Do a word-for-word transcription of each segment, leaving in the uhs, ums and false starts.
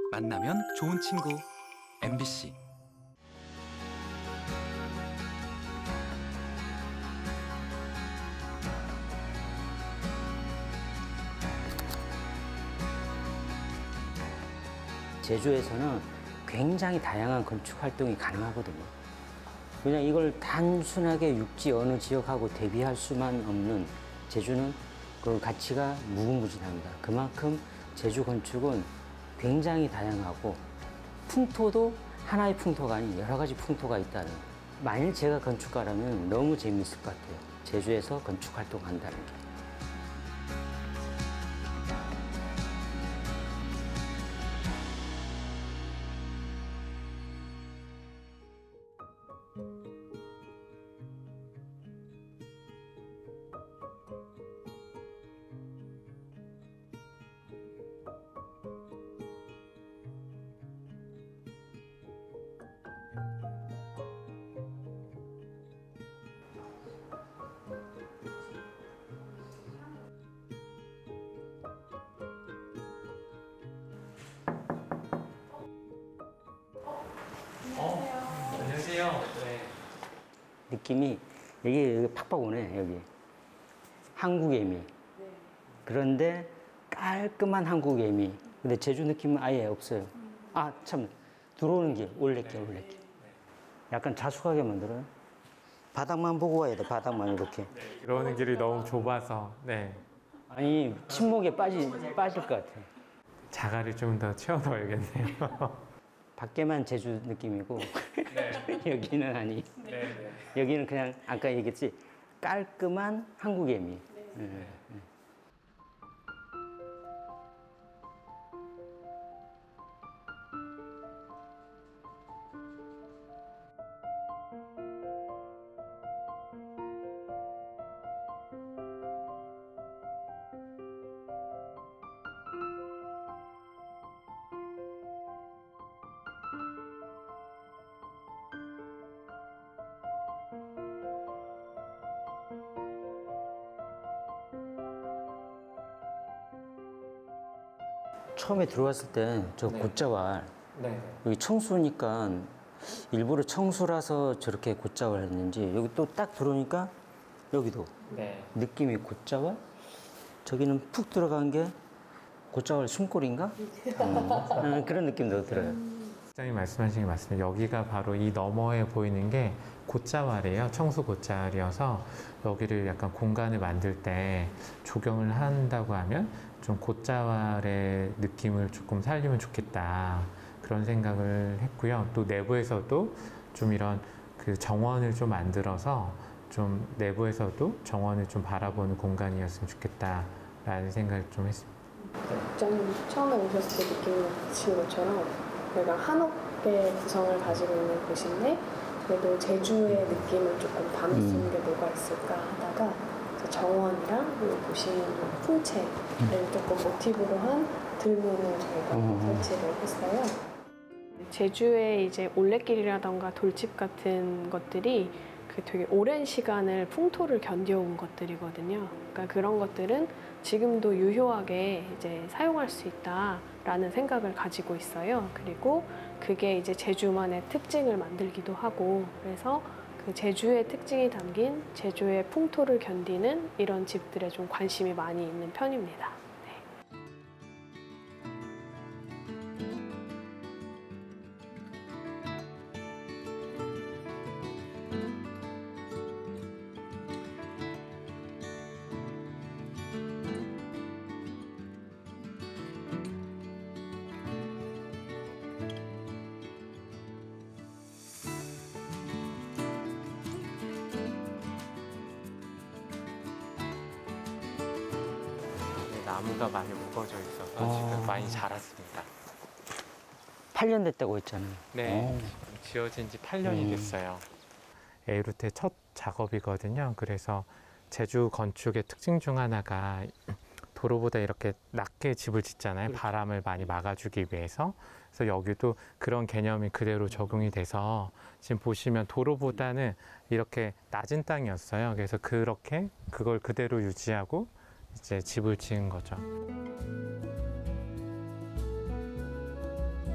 만나면 좋은 친구 엠비씨. 제주에서는 굉장히 다양한 건축 활동이 가능하거든요. 그냥 이걸 단순하게 육지 어느 지역하고 대비할 수만 없는 제주는 그 가치가 무궁무진합니다. 그만큼 제주 건축은 굉장히 다양하고 풍토도 하나의 풍토가 아닌 여러 가지 풍토가 있다는. 만일 제가 건축가라면 너무 재미있을 것 같아요. 제주에서 건축 활동한다는 게. 어, 안녕하세요. 네. 느낌이 여기, 여기 팍팍 오네. 여기 한국애미. 그런데 깔끔한 한국애미. 근데 제주 느낌은 아예 없어요. 아 참, 들어오는 길 올레길 올레길. 약간 자숙하게 만들어요. 바닥만 보고 와야 돼. 바닥만 이렇게. 들어오는 길이 너무 좁아서 네. 아니 침묵에 빠지, 빠질 것 같아. 자갈을 좀 더 채워 넣어야겠네요. 밖에만 제주 느낌이고 네. 여기는 아니. 네, 네. 여기는 그냥 아까 얘기했지, 깔끔한 한국애미. 네. 네. 처음에 들어왔을 때 저 네. 곶자왈, 네. 여기 청수니까 일부러 청수라서 저렇게 곶자왈 했는지, 여기 또 딱 들어오니까 여기도 네. 느낌이 곶자왈? 저기는 푹 들어간 게 곶자왈 숨골인가? 음, 그런 느낌도 들어요. 시장님 말씀하신 게 맞습니다. 여기가 바로 이 너머에 보이는 게 곶자왈이에요. 청수 곶자왈이어서 여기를 약간 공간을 만들 때 조경을 한다고 하면 좀 곶자왈의 느낌을 조금 살리면 좋겠다, 그런 생각을 했고요. 또 내부에서도 좀 이런 그 정원을 좀 만들어서 좀 내부에서도 정원을 좀 바라보는 공간이었으면 좋겠다라는 생각을 좀 했습니다. 국장님 처음에 오셨을 때 느끼신 것처럼 여기가 한옥의 구성을 가지고 있는 곳인데 그래도 제주의 느낌을 조금 담을 수 있는 게 뭐가 있을까 하다가 정원이랑 여기 보시는 풍채를 조금 모티브로 한 들문을 저희가 음. 설치를 했어요. 제주의 이제 올레길이라던가 돌집 같은 것들이 그 되게 오랜 시간을 풍토를 견뎌온 것들이거든요. 그러니까 그런 것들은 지금도 유효하게 이제 사용할 수 있다라는 생각을 가지고 있어요. 그리고 그게 이제 제주만의 특징을 만들기도 하고, 그래서 그 제주의 특징이 담긴 제주의 풍토를 견디는 이런 집들에 좀 관심이 많이 있는 편입니다. 나무가 많이 우거져 있어서 아. 지금 많이 자랐습니다. 팔 년 됐다고 했잖아요. 네, 오. 지어진 지 팔 년이 음. 됐어요. 에이루트의 첫 작업이거든요. 그래서 제주 건축의 특징 중 하나가 도로보다 이렇게 낮게 집을 짓잖아요. 그렇죠. 바람을 많이 막아주기 위해서. 그래서 여기도 그런 개념이 그대로 적용이 돼서 지금 보시면 도로보다는 이렇게 낮은 땅이었어요. 그래서 그렇게 그걸 그대로 유지하고 이제 집을 지은 거죠.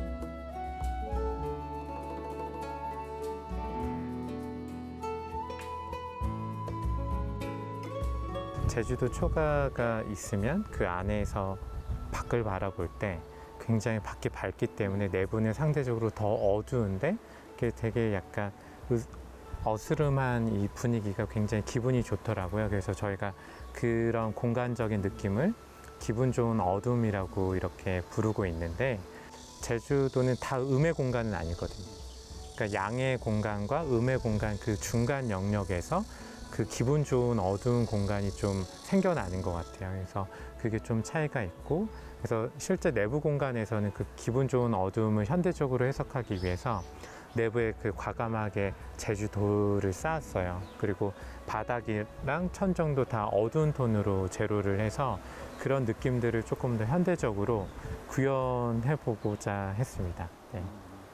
제주도 초가가 있으면 그 안에서 밖을 바라볼 때 굉장히 밖이 밝기 때문에 내부는 상대적으로 더 어두운데 그게 되게 약간 어스름한 이 분위기가 굉장히 기분이 좋더라고요. 그래서 저희가 그런 공간적인 느낌을 기분 좋은 어둠이라고 이렇게 부르고 있는데, 제주도는 다 음의 공간은 아니거든요. 그러니까 양의 공간과 음의 공간 그 중간 영역에서 그 기분 좋은 어두운 공간이 좀 생겨나는 것 같아요. 그래서 그게 좀 차이가 있고, 그래서 실제 내부 공간에서는 그 기분 좋은 어두움을 현대적으로 해석하기 위해서 내부에 그 과감하게 제주도를 쌓았어요. 그리고 바닥이랑 천정도 다 어두운 톤으로 제로를 해서 그런 느낌들을 조금 더 현대적으로 구현해 보고자 했습니다. 네.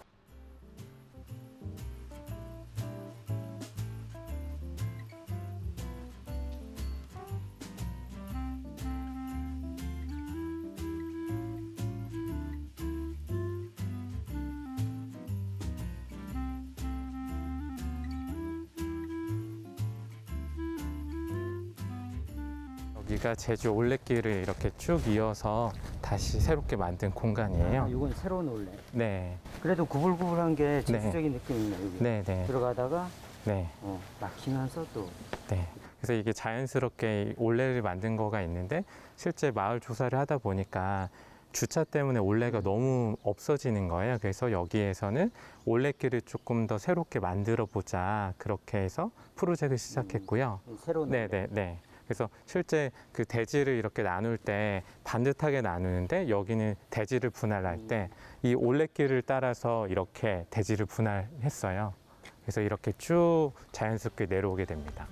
여기가 제주 올레길을 이렇게 쭉 이어서 다시 새롭게 만든 공간이에요. 아, 이건 새로운 올레. 네. 그래도 구불구불한 게 제주적인 느낌이네, 여기. 네, 네. 들어가다가 네. 어, 막히면서 또. 네. 그래서 이게 자연스럽게 올레를 만든 거가 있는데, 실제 마을 조사를 하다 보니까 주차 때문에 올레가 너무 없어지는 거예요. 그래서 여기에서는 올레길을 조금 더 새롭게 만들어 보자, 그렇게 해서 프로젝트를 시작했고요. 음, 새로운 네, 올레. 네, 네. 그래서 실제 그 대지를 이렇게 나눌 때 반듯하게 나누는데, 여기는 대지를 분할할 때 이 올레길을 따라서 이렇게 대지를 분할했어요. 그래서 이렇게 쭉 자연스럽게 내려오게 됩니다.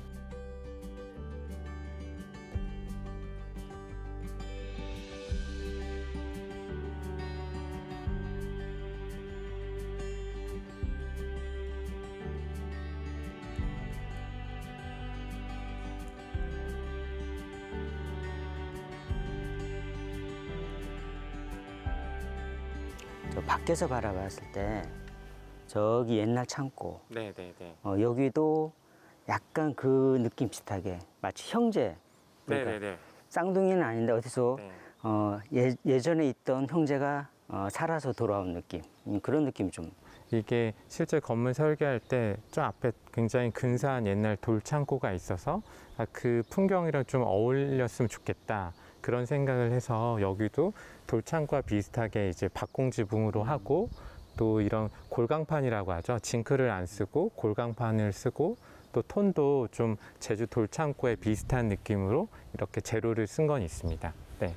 저 밖에서 바라봤을 때 저기 옛날 창고, 네, 네, 네. 어, 여기도 약간 그 느낌 비슷하게 마치 형제. 그러니까 네, 네, 네. 쌍둥이는 아닌데 어디서 네. 어, 예, 예전에 있던 형제가 어, 살아서 돌아온 느낌. 음, 그런 느낌이 좀. 이게 실제 건물 설계할 때 저 앞에 굉장히 근사한 옛날 돌창고가 있어서 아, 그 풍경이랑 좀 어울렸으면 좋겠다, 그런 생각을 해서 여기도 돌창고와 비슷하게 이제 박공지붕으로 하고, 또 이런 골강판이라고 하죠. 징크를 안 쓰고 골강판을 쓰고, 또 톤도 좀 제주 돌창고에 비슷한 느낌으로 이렇게 제로를 쓴 건 있습니다. 네.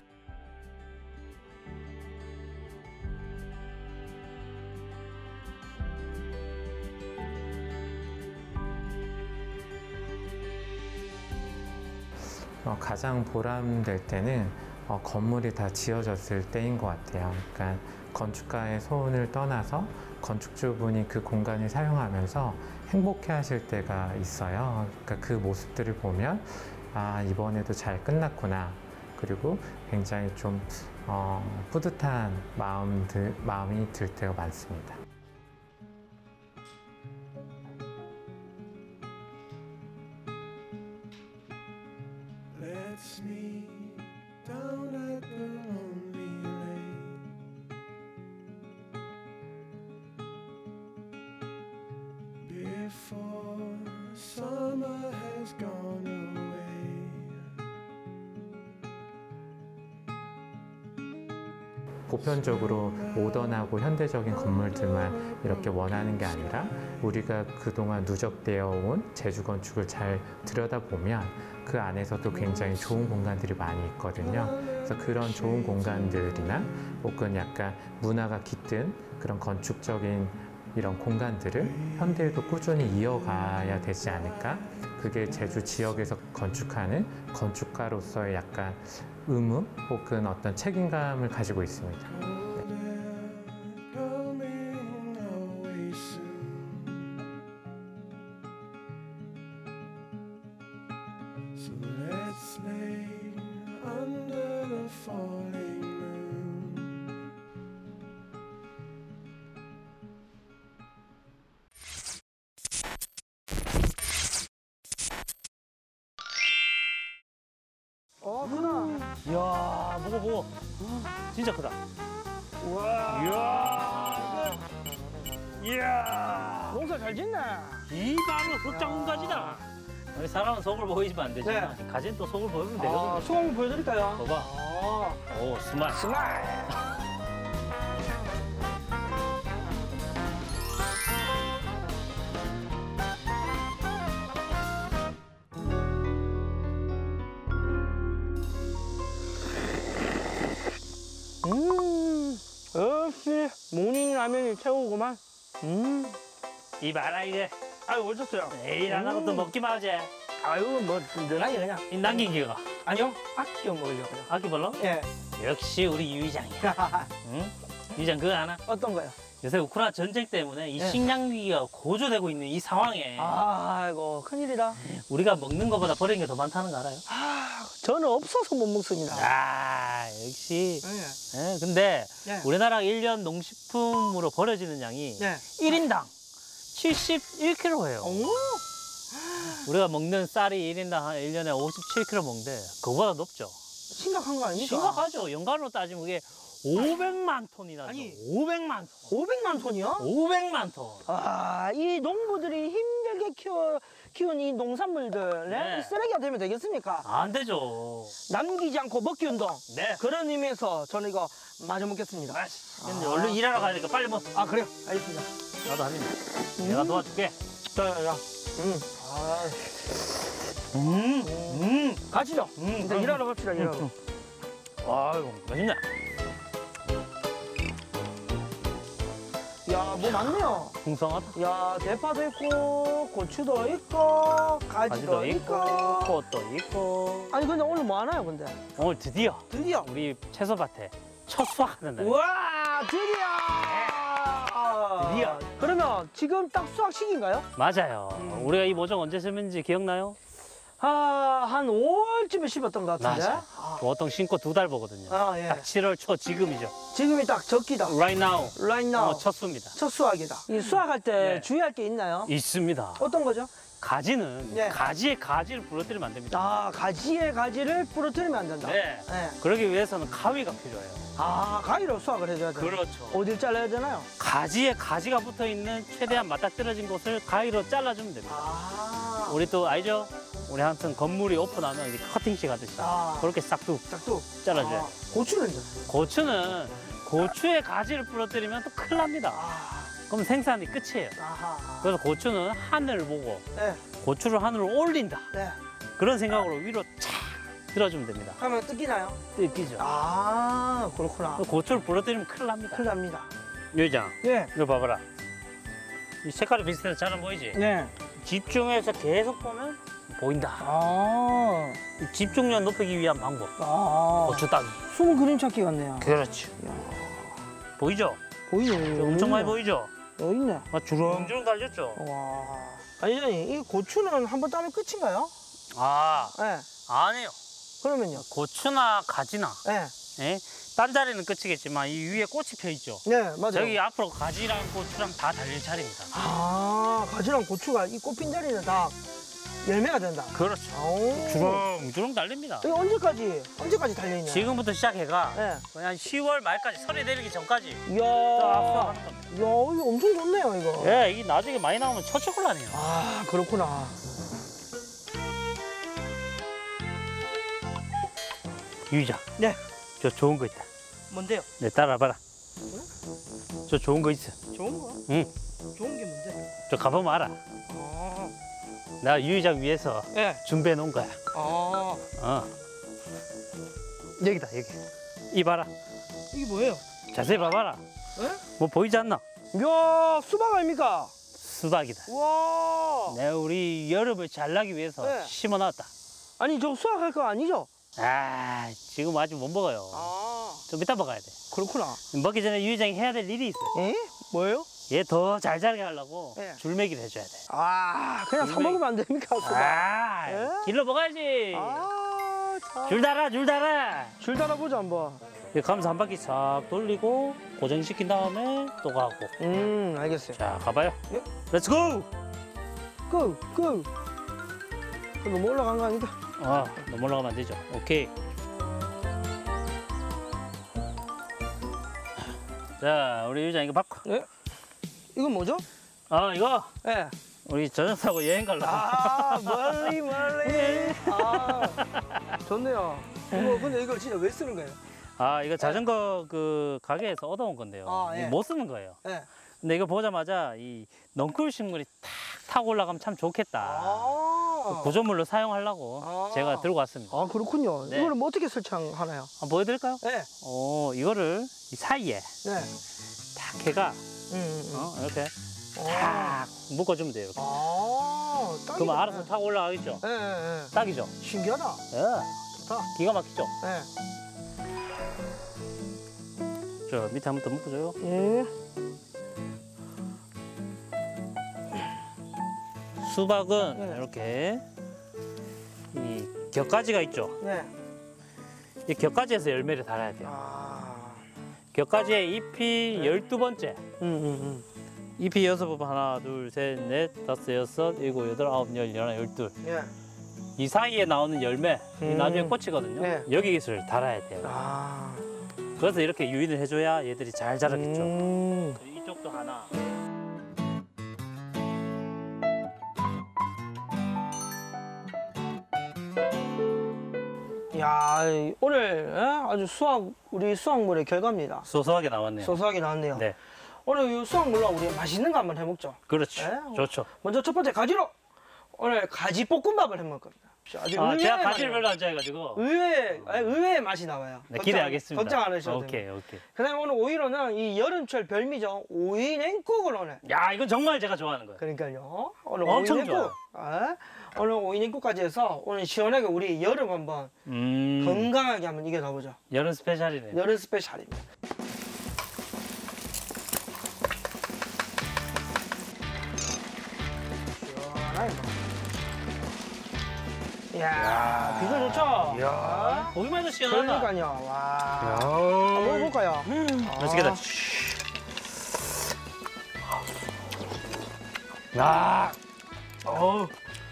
어, 가장 보람될 때는 어, 건물이 다 지어졌을 때인 것 같아요. 그러니까 건축가의 소원을 떠나서 건축주분이 그 공간을 사용하면서 행복해 하실 때가 있어요. 그러니까 그 모습들을 보면 아, 이번에도 잘 끝났구나. 그리고 굉장히 좀 어, 뿌듯한 마음 들, 마음이 들 때가 많습니다. Let's meet down at the lonely lake before summer has gone away. 보편적으로 모던하고 현대적인 건물들만 이렇게 원하는 게 아니라, 우리가 그동안 누적되어 온 제주 건축을 잘 들여다보면 그 안에서도 굉장히 좋은 공간들이 많이 있거든요. 그래서 그런 좋은 공간들이나 혹은 약간 문화가 깃든 그런 건축적인 이런 공간들을 현대에도 꾸준히 이어가야 되지 않을까? 그게 제주 지역에서 건축하는 건축가로서의 약간 의무 혹은 어떤 책임감을 가지고 있습니다. 어, 크다. 이야, 보고 보고. 진짜 크다. 우와. 이야. 이야. 농사 잘 짓네. 이 바로 흑장가지다. 우리 사람은 속을 보이지면 안 되지만 가지는 또 속을 보이면 아, 되거든요. 수고 한번 보여드릴까요? 봐봐. 아, 오, 스마일. 스마일. 음, 역시 모닝 라면이 최고구만. 음, 이 봐라 이게. 아유 오셨어요. 에이, 안 하고 또 먹기만 하지. 아유 뭐 든든하게 그냥. 이 남긴 기가. 아니요, 아껴 먹으려고요. 아끼벌러? 예. 역시 우리 유 이장이야. 응? 유 이장 그거 아나? 어떤 거요? 요새 우크라이나 전쟁 때문에 이 네. 식량 위기가 고조되고 있는 이 상황에 아이고 큰일이다. 우리가 먹는 것보다 버리는 게 더 많다는 거 알아요? 아, 저는 없어서 못 먹습니다. 아, 역시. 예. 예, 근데 네. 우리나라 일 년 농식품으로 버려지는 양이 네. 일 인당 칠십일 킬로그램예요. 오. 우리가 먹는 쌀이 일 인당 한 일 년에 오십칠 킬로그램 먹는데 그거보다 높죠. 심각한 거 아닙니까? 심각하죠. 연간으로 따지면 그게 오백만 톤이나 아니. 오백만 톤. 오백만 톤이요? 오백만 톤. 아, 이 농부들이 힘들게 키워, 키운 이 농산물들, 네? 네. 쓰레기가 되면 되겠습니까? 안 되죠. 남기지 않고 먹기 운동. 네. 그런 의미에서 저는 이거 마저 먹겠습니다. 근데 얼른 일하러 가야 되니까 빨리 먹어. 아, 그래요? 알겠습니다. 나도 한 입. 내가 도와줄게. 자, 자, 자. 음. 아, 음, 음. 가시죠. 음, 이제 음. 일하러 갑시다, 일하러. 아이고, 맛있네. 야, 뭐 많네요. 풍성하다. 야, 대파도 있고, 고추도 있고, 가지도, 가지도 있고. 있고, 꽃도 있고. 아니, 근데 오늘 뭐 하나요, 근데? 오늘 드디어 드디어. 우리 채소밭에 첫 수확하는 날. 우와, 드디어! 드디어. 그러면 지금 딱 수확 시기인가요? 맞아요. 음. 우리가 이 모종 언제 심은지 기억나요? 아, 한 오월쯤에 심었던 것 같은데? 맞아요. 보통 심고 두 달 보거든요. 아, 예. 딱 칠월 초 지금이죠. 지금이 딱 적기다. Right now. Right now. 어, 첫 수입니다. 첫 수확이다. 이 수확할 때 네. 주의할 게 있나요? 있습니다. 어떤 거죠? 가지는 네. 가지에 가지를 부러뜨리면 안 됩니다. 아, 가지에 가지를 부러뜨리면 안 된다. 네. 네. 그러기 위해서는 가위가 필요해요. 아, 가위로 수확을 해줘야 돼. 그렇죠. 어딜 잘라야 되나요? 가지에 가지가 붙어 있는 최대한 맞닥뜨려진 곳을 가위로 잘라주면 됩니다. 아, 우리 또 알죠? 우리 항상 건물이 오픈하면 이렇게 커팅식 하듯이 아. 그렇게 싹둑 짝도. 잘라줘요. 아, 고추는요? 고추는 고추에 가지를 부러뜨리면 또 큰일 납니다. 아, 그럼 생산이 끝이에요. 아하. 그래서 고추는 하늘을 보고 네, 고추를 하늘로 올린다. 네. 그런 생각으로 위로 착 들어주면 됩니다. 하면 뜯기나요? 뜯기죠. 아, 그렇구나. 고추를 부러뜨리면 큰일 납니다. 큰일 납니다. 여기장, 네. 이거 봐봐라. 이 색깔이 비슷해서 잘 안 보이지? 네. 집중해서 계속 보면 보인다. 아, 이 집중력 높이기 위한 방법. 아. 고추 따기. 숨은 그림 찾기 같네요. 그렇지. 보이죠? 보이네. 엄청 많이 보이죠? 여기 있네. 막 주렁주렁 달렸죠? 와. 아니, 아니, 이 고추는 한 번 따면 끝인가요? 아, 네. 아니에요. 그러면요? 고추나 가지나, 네. 예? 딴 자리는 끝이겠지만 이 위에 꽃이 펴 있죠? 네, 맞아요. 저기 앞으로 가지랑 고추랑 다 달릴 차례입니다. 아, 가지랑 고추가 이 꽃핀 자리는 다 열매가 된다. 그렇죠. 오. 주렁주렁 달립니다. 이거 언제까지, 언제까지 달려있냐? 지금부터 시작해가 네. 그냥 시월 말까지 설이 내리기 전까지 이야. 딱 수확하는 야, 겁니다. 이거 엄청 좋네요, 이거. 예, 이게 나중에 많이 나오면 처치곤란해요. 아, 그렇구나. 유이자, 네. 저 좋은 거 있다. 뭔데요? 내 따라봐라. 저 좋은 거 있어. 좋은 거? 응. 좋은 게 뭔데? 저 가보면 알아. 아, 나 유이장 위해서 네. 준비해 놓은 거야. 아, 어. 여기다, 여기. 이 봐라. 이게 뭐예요? 자세히 봐봐라. 네? 뭐 보이지 않나? 이야, 수박 아닙니까? 수박이다. 와. 내가 우리 여름을 잘 나기 위해서 네. 심어 놨다. 아니, 저 수확할 거 아니죠? 아, 지금 아직 못 먹어요. 아, 좀 이따 먹어야 돼. 그렇구나. 먹기 전에 유이장이 해야 될 일이 있어. 에? 뭐예요? 얘 더 잘 자라게 하려고 네. 줄매기를 해줘야 돼. 아, 그냥 사 분명히- 먹으면 안 됩니까, 수박? 아, 예? 길러 먹어야지. 아, 참. 줄 달아, 줄 달아. 줄 달아보자, 한번. 이렇게 가면서 한 바퀴 싹 돌리고 고정시킨 다음에 또 가고. 음, 알겠어요. 자, 가봐요. 예. 렛츠고! 고! 고! 그 너무 올라간 거 아닌가? 아, 너무 올라가면 안 되죠. 오케이. 자, 우리 유장 이거 바꿔. 예? 이건 뭐죠? 아, 이거 예. 우리 저녁 사고 여행 가려고. 아, 멀리 멀리. 아, 좋네요. 이거 근데 이걸 진짜 왜 쓰는 거예요? 아, 이거 자전거 그 가게에서 얻어온 건데요. 아, 예. 이거 못 쓰는 거예요. 예. 근데 이거 보자마자 이 넝쿨 식물이 탁 타고 올라가면 참 좋겠다. 아. 구조물로 사용하려고 아. 제가 들고 왔습니다. 아, 그렇군요. 네. 이거는 뭐 어떻게 설치하나요? 한번 보여드릴까요? 예. 어, 이거를 이 사이에 네. 탁 해가 음, 음. 어, 이렇게 어. 탁 묶어주면 돼요. 이렇게. 아, 딱이네. 그러면 알아서 타고 올라가겠죠? 예, 예, 예. 딱이죠? 신기하다. 예. 좋다. 기가 막히죠? 예. 저 밑에 한 번 더 묶어줘요. 예. 수박은 네. 이렇게 이 격가지가 있죠? 네. 이 격가지에서 열매를 달아야 돼요. 아. 격가지의 잎이 열두 번째. 음, 음, 잎이 여섯 번 하나, 둘, 셋, 넷, 다섯, 여섯, 일곱, 여덟, 아홉, 열, 열하나, 열둘. 음. 예. 이 사이에 나오는 열매, 이 음. 나중에 꽃이거든요. 네. 여기를 달아야 돼요. 아. 그래서 이렇게 유인을 해줘야 얘들이 잘 자라겠죠. 음. 이쪽도 하나. 야, 이- 오늘 예? 아주 수학 우리 수학물의 결과입니다. 소소하게 나왔네요. 소소하게 나왔네요. 네, 오늘 이 수학물로 우리 맛있는 거 한번 해먹죠. 그렇죠. 네. 좋죠. 먼저 첫 번째 가지로 오늘 가지 볶음밥을 해먹을 겁니다. 아주 아, 의외의 제가 맛이 가지를 나와요. 별로 안 좋아해가지고. 의외 아니, 의외의 맛이 나와요. 네, 걱정- 기대하겠습니다. 걱정 안 하셔도 오케이, 됩니다. 오케이. 그다음에 오늘 오이로는 이 여름철 별미죠. 오이 냉국을 오늘. 야, 이건 정말 제가 좋아하는 거예요. 그러니까요. 오늘 엄청 오이 냉국. 아, 오늘 오이 냉국까지 해서 오늘 시원하게 우리 여름 한번 음, 건강하게 한번 이겨가보죠. 여름 스페셜이네. 여름 스페셜입니다. 시원하게 먹어. 이야, 비주얼 좋죠? 이야, 보기만 해도 시원하다. 그러니까요. 와. 한번 먹어볼까요? 맛있겠다. 야, 어우,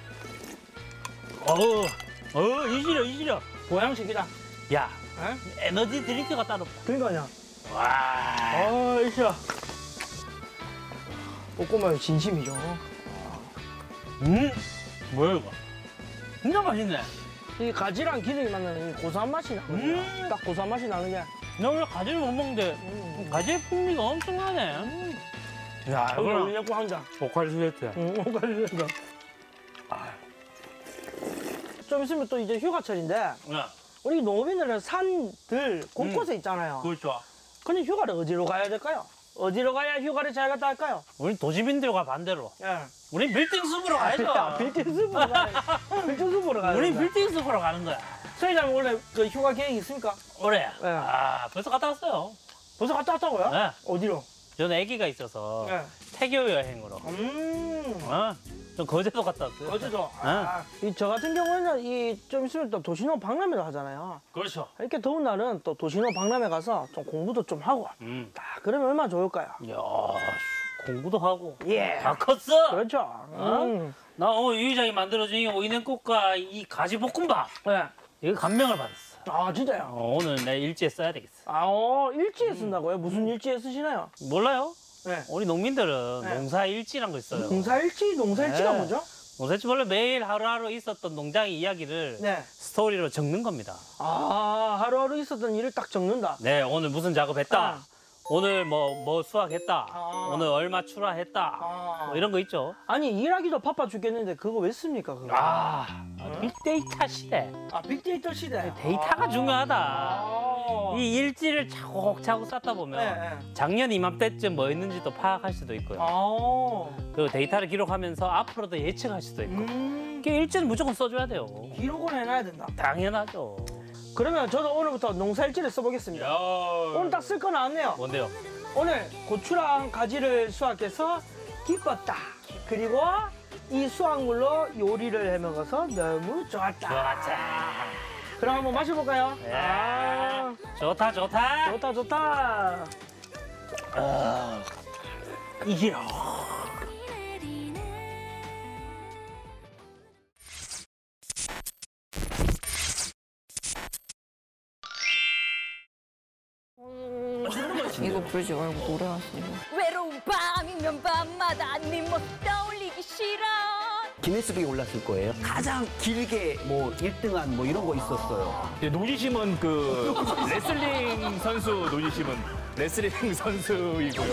어우, 어우, 이지려, 이지려. 보양식이다. 야, 에? 에너지 드링크가 따로 없다. 그러니까요. 와, 아, 이씨야. 볶음밥이 진심이죠. 음, 뭐야 이거? 진짜 맛있네. 이 가지랑 기름이 만나는 이 고소한 맛이 나거든요. 음. 딱 고소한 맛이 나는 게. 나 원래 가지를 못 먹는데 음. 가지의 풍미가 엄청나네. 야, 오늘 이거랑 올려고 한 잔. 보컬 스웨트. 응, 오갈리가. 좀 있으면 또 이제 휴가철인데, 야, 우리 농업인들은 산들 곳곳에 있잖아요. 그렇죠. 근데 휴가를 어디로 가야 될까요? 어디로 가야 휴가를 잘 갔다 할까요? 우린 도시민들과 반대로. 예. 우린 빌딩 숲으로 가야죠. 빌딩 숲으로 가야 빌딩 숲으로 가야 우린 된다. 빌딩 숲으로 가는 거야. 서희장님 원래 그 휴가 계획 있습니까? 올해. 네. 아, 벌써 갔다 왔어요. 벌써 갔다 왔다고요? 네. 어디로? 저는 아기가 있어서 네. 태교 여행으로. 음. 어? 전 거제도 갔다 왔어요. 어제도. 아, 이 저 같은 경우에는 이 좀 있으면 또 도시농 박람회도 하잖아요. 그렇죠. 이렇게 더운 날은 또 도시농 박람회 가서 좀 공부도 좀 하고. 음. 딱 그러면 얼마나 좋을까요? 야, 공부도 하고. 예. 다 컸어. 그렇죠. 어? 음. 나 오늘 유 회장이 만들어준 이 오이냉국과 이 가지볶음밥. 네. 이거 감명을 받았어. 아 진짜요? 어, 오늘 내 일지에 써야 되겠어. 아, 어, 일지에 쓴다고요? 무슨 일지에 쓰시나요? 몰라요? 네. 우리 농민들은 네. 농사 일지란 거 있어요. 농사일지, 농사일지가 네. 뭐죠? 농사일지 원래 매일 하루하루 있었던 농장의 이야기를 네. 스토리로 적는 겁니다. 아, 하루하루 있었던 일을 딱 적는다. 네, 오늘 무슨 작업했다. 아. 오늘 뭐, 뭐 수확했다. 아. 오늘 얼마 출하했다. 아. 뭐 이런 거 있죠. 아니, 일하기도 바빠 죽겠는데 그거 왜 씁니까, 그거? 아, 빅데이터 시대. 아, 빅데이터 시대. 데이터가 아. 중요하다. 아. 이 일지를 차곡차곡 쌓다 보면 네, 네. 작년 이맘때쯤 뭐 했는지도 파악할 수도 있고요. 아. 그리고 데이터를 기록하면서 앞으로도 예측할 수도 있고. 음. 그 일지는 무조건 써줘야 돼요. 기록을 해놔야 된다. 당연하죠. 그러면 저도 오늘부터 농사일지를 써보겠습니다. 오늘 딱 쓸 거 나왔네요. 뭔데요? 오늘 고추랑 가지를 수확해서 기뻤다. 그리고 이 수확물로 요리를 해 먹어서 너무 좋았다. 좋았자. 그럼 한번 마셔볼까요? 예. 아, 좋다, 좋다. 좋다, 좋다. 아, 이기로. 이거 부르지 말고 노래하시고. 외로운 밤이면 밤마다 네 모습 떠올리기 싫어. 기네스북에 올랐을 거예요. 가장 길게 뭐 일 등한 뭐 이런 거 있었어요. 예, 노지심은 그 레슬링 선수 노지심은 레슬링 선수이고요.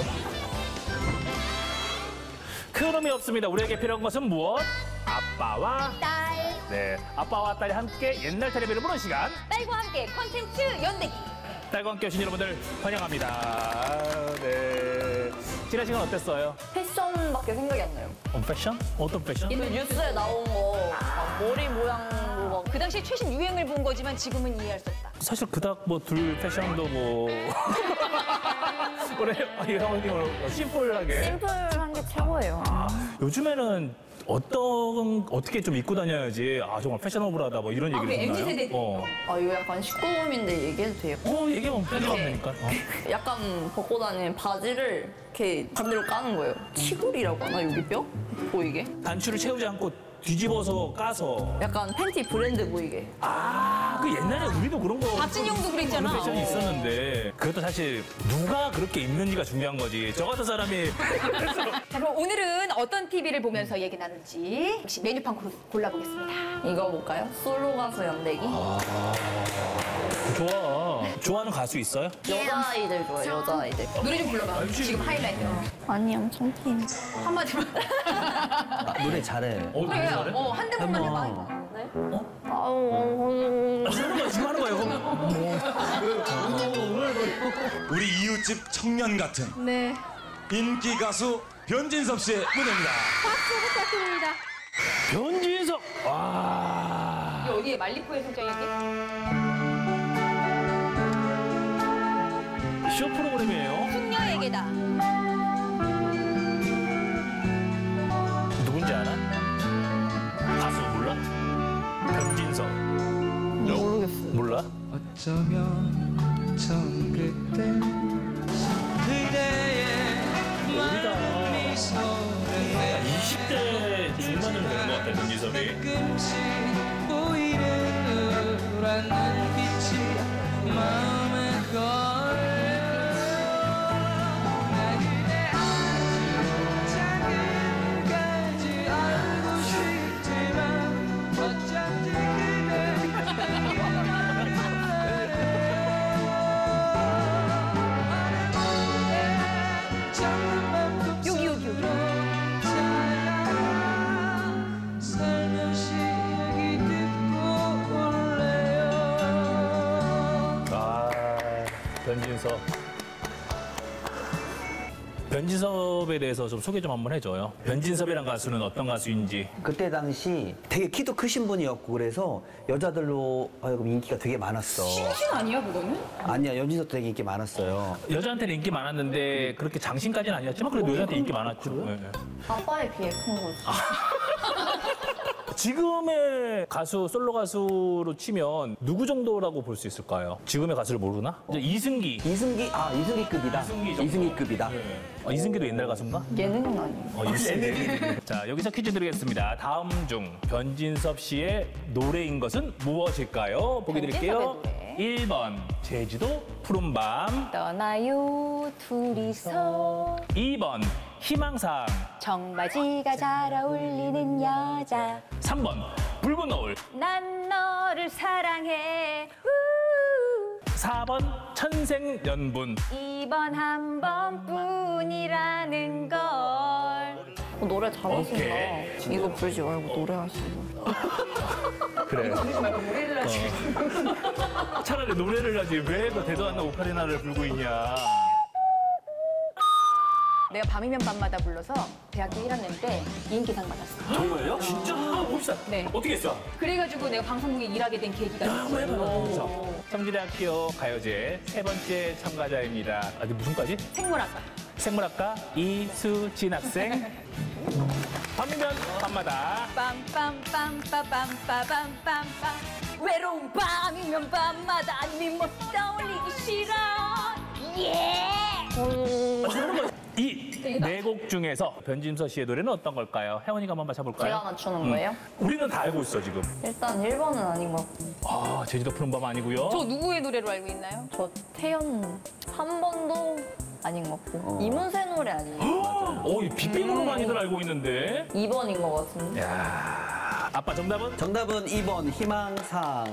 큰 의미 없습니다. 우리에게 필요한 것은 무엇? 아빠와 딸. 네, 아빠와 딸이 함께 옛날 텔레비를 보는 시간. 딸과 함께 콘텐츠 연대기. 딸과 함께 오신 여러분들 환영합니다. 네. 지난 시간 어땠어요? 패션밖에 생각이 안 나요. 어, 패션? 어떤 패션? 그 뉴스에 나온 거 막 머리 모양으로 막 그 당시 최신 유행을 본 거지만 지금은 이해할 수 없다. 사실 그닥 뭐 둘 패션도 뭐 그래 이 형님 심플하게 심플한 게 최고예요. 요즘에는 어떤 어떻게 좀 입고 다녀야지 아 정말 패셔너블하다 뭐 이런 얘기를 우리 듣나요? 엠지 세대. 어. 아 이거 약간 십구 금인데 얘기해도 돼요? 어 얘기하면 편집하면 되니까. 어. 약간 벗고 다니는 바지를 이렇게 반대로 까는 거예요. 치골이라고 하나 여기 뼈? 보이게? 단추를 채우지 않고 뒤집어서 까서 약간 팬티 브랜드 보이게. 아, 그 옛날에 우리도 그런 거 박진영도 그랬잖아. 그런 패션이 어. 있었는데 그것도 사실 누가 그렇게 입는지가 중요한 거지. 저 같은 사람이 자, 그럼 오늘은 어떤 티비를 보면서 얘기 나눌지 역시 메뉴판 골- 골라보겠습니다. 이거 볼까요? 솔로 가수 연대기. 좋아. 좋아하는 가수 있어요? 여자아이들 좋아해요, 여자아이들. 노래 좀 불러봐. 지금 하이라이트. 아니, 엄청 긴. 한마디만. 아, 노래 잘해. 어, 누구 잘해? 어, 한 대목만 해봐. 아우, 하는 거야, 지금 하는 거예요. 우리 이웃집 청년 같은 네. 인기 가수 변진섭 씨의 무대입니다. 박수 부탁드립니다. 변진섭. 와. 이게 어디에 말리포의 성장이게? 쇼 프로그램이에요. 숙녀에게다. 누군지 알아? 가수 몰라? 변진섭. 모르겠어요. 몰라? 어쩌면 처음 그때 그대의 마음이 소리에 이십 대 중반은 되는 것 같아, 변진섭이. 가끔씩 보이는 우울한 눈빛이 마음에 걸려 나 그대 아주 작은 가지 알고 싶지만 어쩐지 여기, 여기, 여기. 살며시 얘기 듣고 올래요. 아, 변진섭. 변진섭에 대해서 좀 소개 좀 한번 해줘요. 변진섭이란 가수는 어떤 가수인지. 그때 당시 되게 키도 크신 분이었고 그래서 여자들로 하여금 인기가 되게 많았어. 신신 아니야, 그거는? 아니야, 연진섭도 되게 인기 많았어요. 여자한테는 인기 많았는데 그렇게 장신까지는 아니었지만 그래도 여자한테 인기 많았죠. 네, 네. 아빠에 비해 큰 거지. 지금의 가수, 솔로 가수로 치면 누구 정도라고 볼 수 있을까요? 지금의 가수를 모르나? 이제 이승기. 이승기, 아, 이승기급이다. 이승기 정도. 이승기급이다. 어, 이승기도 옛날 가수인가? 예능은 아니에요. 어, 이승기. 자, 여기서 퀴즈 드리겠습니다. 다음 중 변진섭 씨의 노래인 것은 무엇일까요? 보기 드릴게요. 변진섭의 노래. 일 번 제주도 푸른밤, 떠나요, 둘이서. 이 번 희망사항, 청바지가 잘 어울리는 여자. 삼 번 붉은 노을, 난 너를 사랑해. 사 번 천생연분. 이 번 한 번뿐이라는 걸. 어, 노래 잘하신다. 오케이. 이거 부르지 말고 노래하시고. 그래. 노래를 하지. 차라리 노래를 하지 왜 너 대도 않는 오카리나를 불고 있냐. 내가 밤이면 밤마다 불러서 대학교 일 학년 때 인기상 받았어. 정말요? 진짜? 아, 봅시다. 네. 어떻게 했어? 그래가지고 내가 방송국에 일하게 된 계기가 있어. 성지대학교 가요제 세 번째 참가자입니다. 아직 무슨까지? 생물학과. 생물학과 이수진 학생. 밤이면 밤마다. 빰빰빰빠빰빠빰빰빰. 외로운 밤이면 밤마다 네 모습 떠올리기 싫어. 예. 이 네 곡 중에서 변진섭 씨의 노래는 어떤 걸까요? 혜원이가 한번 맞춰볼까요? 제가 맞추는 거예요? 우리는 다 알고 있어 지금. 일단 일 번은 아닌 것 같고. 아 제주도 푸른 밤 아니고요. 저 누구의 노래로 알고 있나요? 저 태연 한 번도 아닌 것 같고. 어. 이문세 노래 아니에요? 어, 이 빅뱅으로 많이들 알고 있는데. 이 번인 것 같은데. 야, 아빠 정답은? 정답은 이 번 희망상.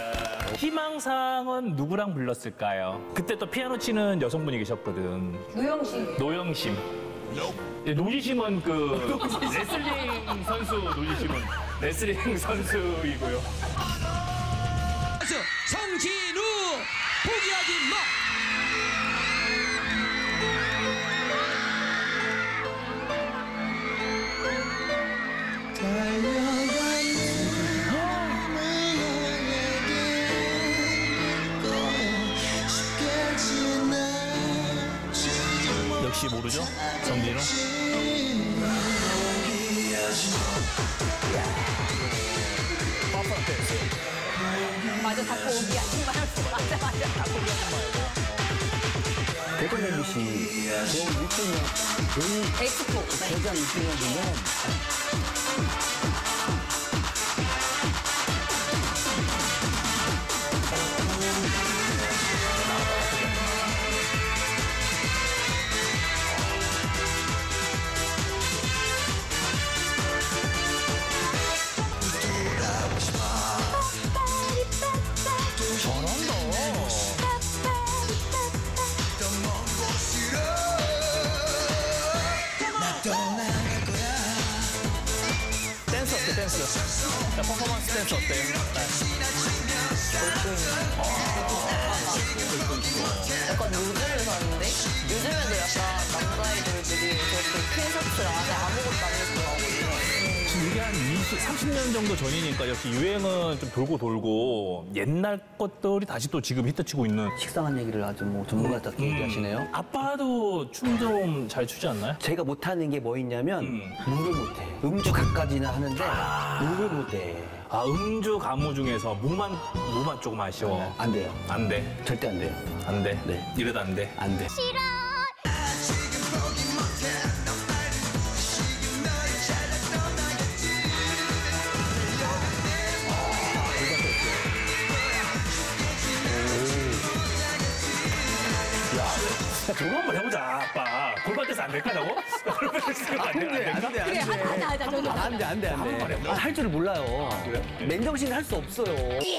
희망상은 누구랑 불렀을까요? 그때 또 피아노 치는 여성분이 계셨거든. 노영심. 노영심. 예, 노지심은 그 레슬링 선수 노지심은 레슬링 선수이고요. 성진우 포기하지 마. 역시 모르죠? 성진우? 맞아, 다 포기하지 말고. 맞아, 맞아. 다 포기하지 말고. 대전 엠비씨 대전 일 주년 엑스포. 대전 일 주년이면 댄스 어때, 댄스? 자, 퍼포먼스 댄스 어때요? 약간 요즘을 사는데? 요즘에도 약간 남자아이돌들이 저렇게 큰 셔츠 안에 아무것도 안 입고 나오거든요. 이게 한 이십, 삼십 년 정도 전이니까 역시 유행은 좀 돌고 돌고 옛날 것들이 다시 또 지금 히트치고 있는. 식상한 얘기를 아주 뭐 전문가답게 얘기하시네요. 아빠도 춤 좀 잘 추지 않나요? 제가 못하는 게 뭐 있냐면 음. 묵을 못해. 음주 가까지는 하는데 묵을 못해. 아, 음주 가무 중에서 무만, 무만 조금 아쉬워. 안 돼요. 안 돼. 절대 안 돼요. 안 돼. 네. 이래도 안 돼. 안 돼. 야, 저거 한번 해보자, 아빠. 골반대서 안 될까, 저거? 골반대서 안 돼, 안 될까? 그래, 하자, 하자, 하자. 저도 하자. 안 돼, 안 돼, 안 돼. 아, 할 줄을 몰라요. 그래요? 맨정신 할 수 없어요.